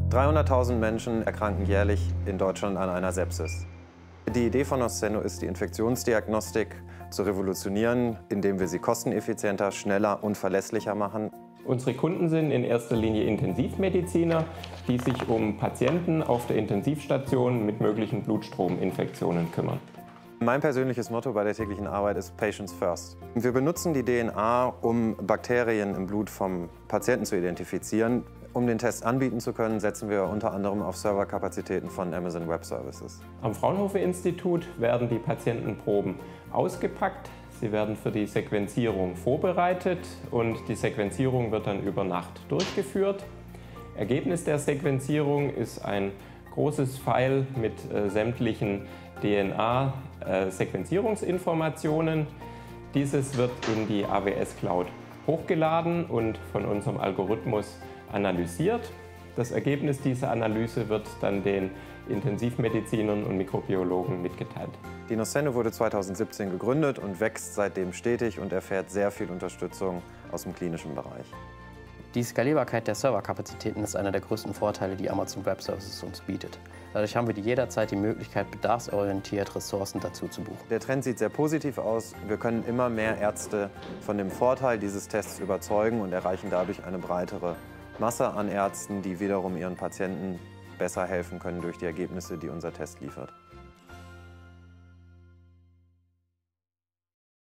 300.000 Menschen erkranken jährlich in Deutschland an einer Sepsis. Die Idee von Oscendo ist, die Infektionsdiagnostik zu revolutionieren, indem wir sie kosteneffizienter, schneller und verlässlicher machen. Unsere Kunden sind in erster Linie Intensivmediziner, die sich um Patienten auf der Intensivstation mit möglichen Blutstrominfektionen kümmern. Mein persönliches Motto bei der täglichen Arbeit ist Patients First. Wir benutzen die DNA, um Bakterien im Blut vom Patienten zu identifizieren. Um den Test anbieten zu können, setzen wir unter anderem auf Serverkapazitäten von Amazon Web Services. Am Fraunhofer-Institut werden die Patientenproben ausgepackt. Sie werden für die Sequenzierung vorbereitet und die Sequenzierung wird dann über Nacht durchgeführt. Ergebnis der Sequenzierung ist ein großes File mit sämtlichen DNA-Sequenzierungsinformationen. Dieses wird in die AWS Cloud hochgeladen und von unserem Algorithmus analysiert. Das Ergebnis dieser Analyse wird dann den Intensivmedizinern und Mikrobiologen mitgeteilt. Die Oscendo wurde 2017 gegründet und wächst seitdem stetig und erfährt sehr viel Unterstützung aus dem klinischen Bereich. Die Skalierbarkeit der Serverkapazitäten ist einer der größten Vorteile, die Amazon Web Services uns bietet. Dadurch haben wir jederzeit die Möglichkeit, bedarfsorientiert Ressourcen dazu zu buchen. Der Trend sieht sehr positiv aus. Wir können immer mehr Ärzte von dem Vorteil dieses Tests überzeugen und erreichen dadurch eine breitere Masse an Ärzten, die wiederum ihren Patienten besser helfen können durch die Ergebnisse, die unser Test liefert.